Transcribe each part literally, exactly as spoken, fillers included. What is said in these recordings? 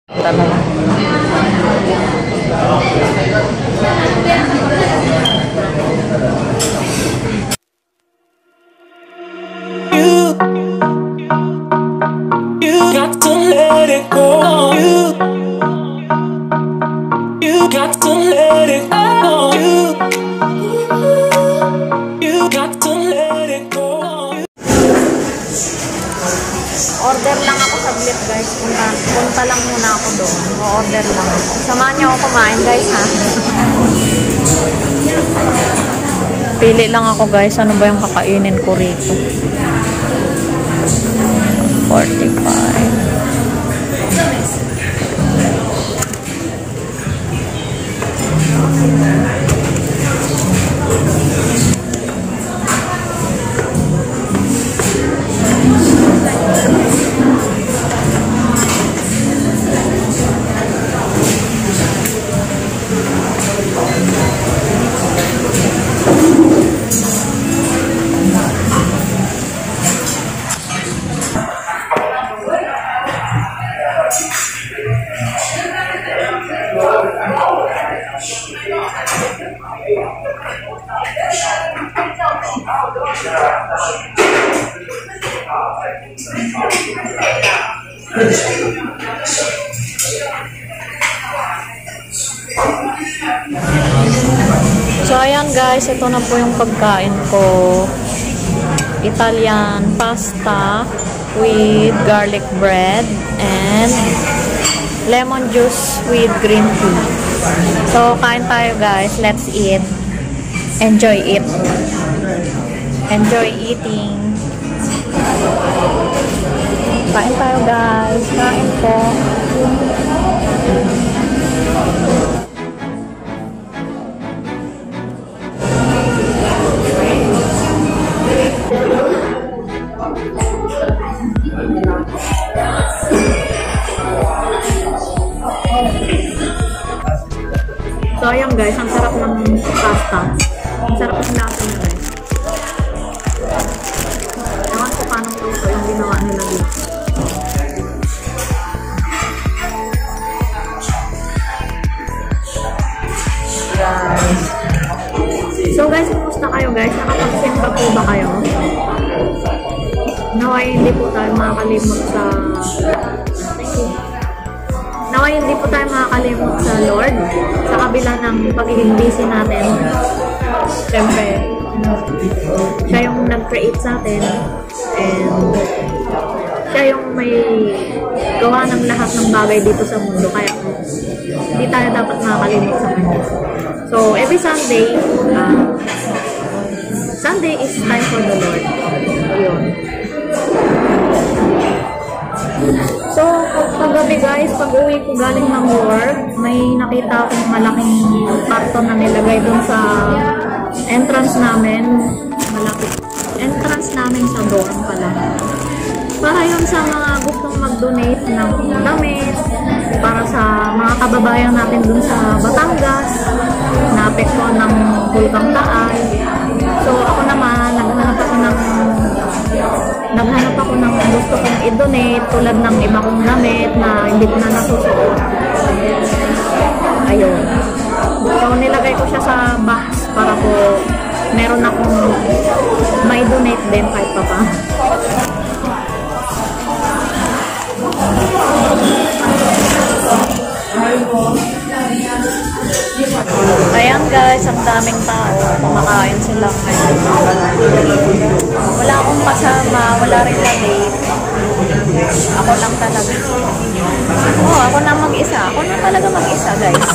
Talaga. You, you got to let it go. You, you got to let it go. You, you got to let it go. Order lang ako saglit guys. Punta, punta lang muna ako doon. O-order lang ako. Samahan niyo ako kumain guys ha. Pili lang ako guys. Ano ba yung kakainin ko rito? forty-five. So ayan guys, ito na po yung pagkain ko. Italian pasta with garlic bread and lemon juice with green tea. So kain tayo guys, let's eat. Enjoy it. Enjoy eating. Kain tayo guys, kain po. So ayan guys, ang sarap ng pasta. Ang sarap ng lasa niya guys. Ewan ko paano luto yung ginawa nila dito. Guys. So guys, kumusta kayo guys? Nakapagsimba po ba kayo? Naway hindi po tayo makakalimot sa Naway hindi po tayo makakalimot sa Lord sa kabila ng pagiging busy natin. Siyempre, siya yung nag-create sa atin and siya yung may gawa ng lahat ng bagay dito sa mundo. Kaya hindi tayo dapat makakalimot sa kanya. So, every Sunday, uh, Sunday is time for the Lord. Yun. So, paggabi guys, pag uwi ko galing ng work, may nakita akong malaking karton na nilagay dun sa entrance namin. Malapit. Entrance namin sa dorm pala. Para yun sa mga gustong mag-donate ng damit, para sa mga kababayan natin dun sa Batangas, na apektuhan ng Bulkang Taal. So, ako naman, naghanap ako ng naghanap ako ng gusto kong i-donate tulad ng iba kong damit na hindi ko na nasusuot. Ayun. So, nilagay ko siya sa box para po meron akong may donate din kahit pa pa. Ayan guys, ang daming tao. Kumakain sila ngayon. Wala akong kasama, wala rin na date. Ako lang talaga. Oh, ako na mag-isa. Ako na talaga mag-isa guys.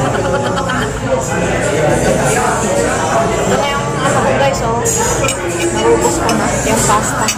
Ito na yung ano ko guys, oh. Narubos ko na yung pasta.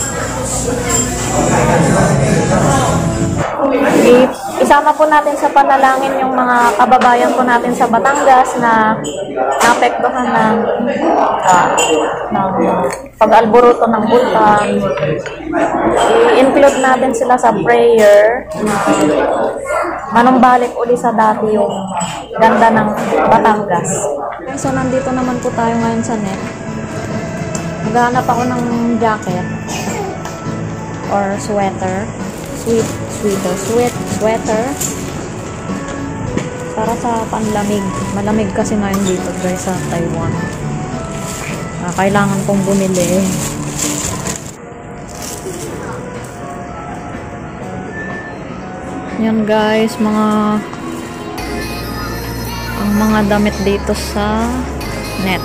Okay. Isama po natin sa panalangin yung mga kababayan po natin sa Batangas na naapektuhan ng, uh, ng uh, pag-alboruto ng bulkan. I-include natin sila sa prayer na manumbalik uli sa dati yung ganda ng Batangas. So, nandito naman po tayo ngayon sa net. Maghanap ako ng jacket or sweater. Sweet, sweater, sweat, sweater. Para sa panlamig. Malamig kasi ngayon dito guys sa Taiwan. Uh, kailangan kong bumili. Yan guys, mga ang mga damit dito sa net.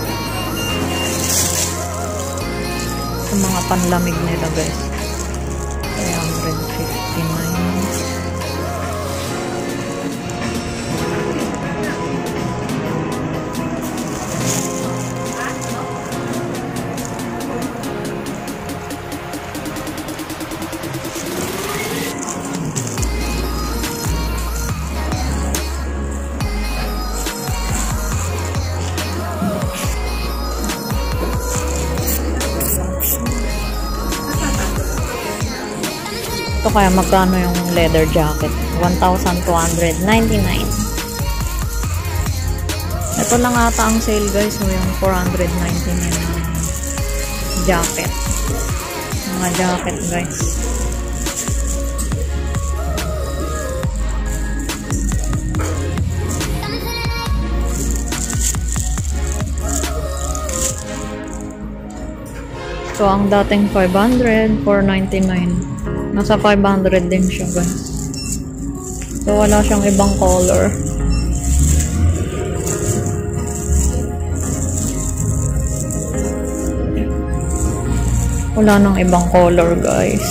Sa mga panlamig nila guys. one fifty-nine. Ito kaya magkano yung leather jacket? one thousand two hundred ninety-nine. Ito lang ata ang sale guys. So yung four hundred ninety-nine jacket. Mga jacket guys. So ang dating five hundred, four ninety-nine. Nasa five hundred din siya guys. So wala siyang ibang color. Wala nang ibang color guys.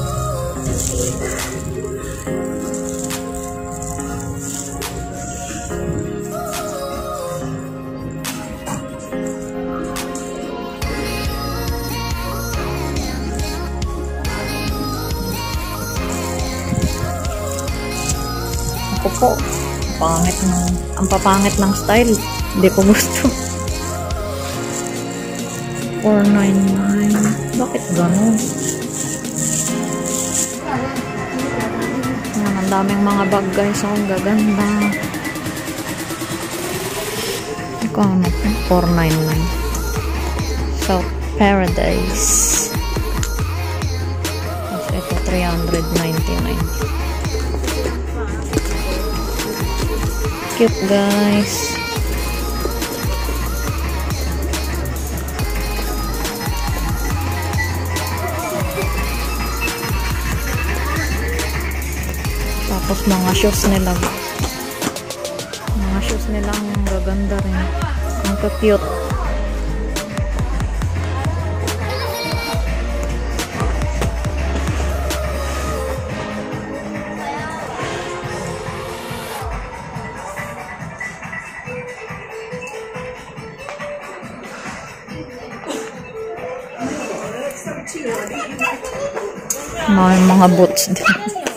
Ako po, pangit ng, ang papangit ng style. Hindi ko gusto. four ninety-nine. Bakit gano'n? Yan, ang daming mga bag guys. Ang gaganda. Ito ano? four ninety-nine. South Paradise. Tapos ito, three ninety-nine. Cute guys. Tapos mga shoes nila. Mga shoes nila ang gaganda rin. Ang cute. May mga boots din.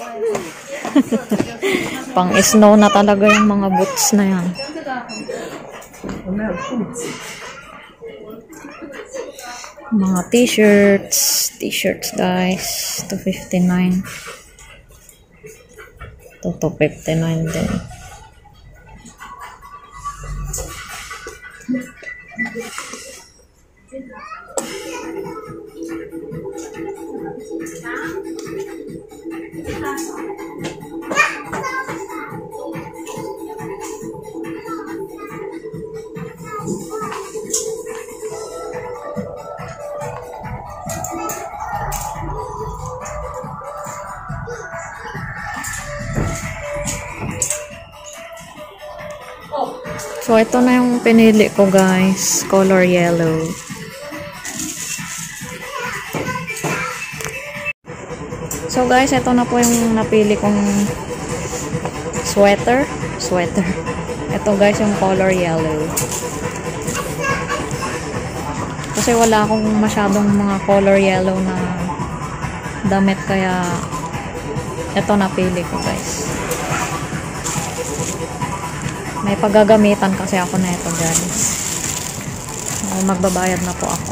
Pang snow na talaga yung mga boots na yan. Mga t-shirts. T-shirts guys. two fifty-nine. To two fifty-nine din. So, ito na yung pinili ko guys. Color yellow. So guys, ito na po yung napili kong sweater. Sweater. Ito guys yung color yellow. Kasi wala akong masyadong mga color yellow na damit. Kaya ito napili ko guys. May paggagamitan kasi ako na ito guys. So, magbabayad na po ako.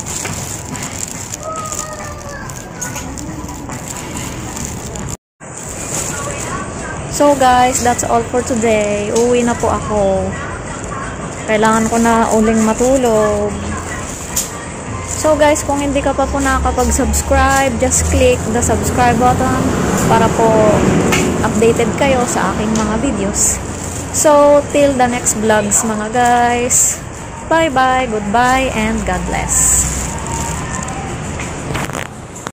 So guys, that's all for today. Uwi na po ako. Kailangan ko na uling matulog. So guys, kung hindi ka pa po nakakapag-subscribe, just click the subscribe button para po updated kayo sa aking mga videos. So, till the next vlogs mga guys. Bye-bye, goodbye, and God bless.